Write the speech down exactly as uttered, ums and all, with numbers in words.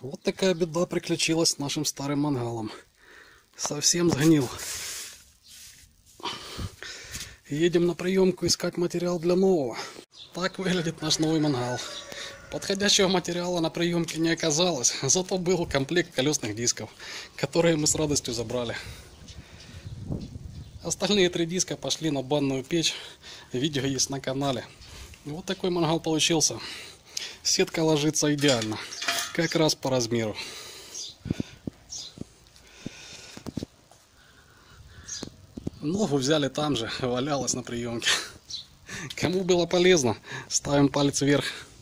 Вот такая беда приключилась с нашим старым мангалом. Совсем сгнил. Едем на приемку искать материал для нового. Так выглядит наш новый мангал. Подходящего материала на приемке не оказалось, зато был комплект колесных дисков, которые мы с радостью забрали. Остальные три диска пошли на банную печь. Видео есть на канале. Вот такой мангал получился. Сетка ложится идеально, как раз по размеру. Ногу взяли там же, валялась на приемке. Кому было полезно, ставим палец вверх.